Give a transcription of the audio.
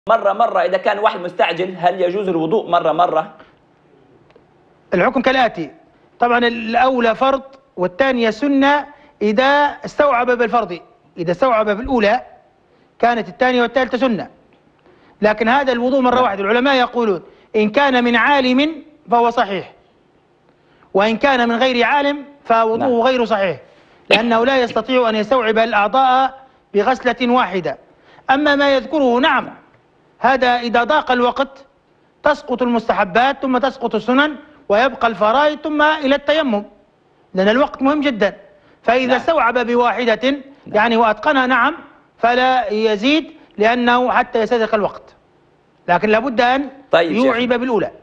مرة إذا كان واحد مستعجل هل يجوز الوضوء مرة؟ الحكم كالآتي: طبعا الأولى فرض والثانية سنة إذا استوعب بالفرض. إذا استوعب بالأولى كانت الثانية والثالثة سنة. لكن هذا الوضوء مرة واحدة العلماء يقولون إن كان من عالم فهو صحيح، وإن كان من غير عالم فوضوءه غير صحيح، لأنه لا يستطيع أن يستوعب الأعضاء بغسلة واحدة. أما ما يذكره نعم، هذا إذا ضاق الوقت تسقط المستحبات ثم تسقط السنن ويبقى الفرائض ثم إلى التيمم، لأن الوقت مهم جدا. فإذا استوعب بواحدة يعني وأتقنها نعم فلا يزيد، لأنه حتى يستدرك الوقت، لكن لابد أن يوعب بالأولى.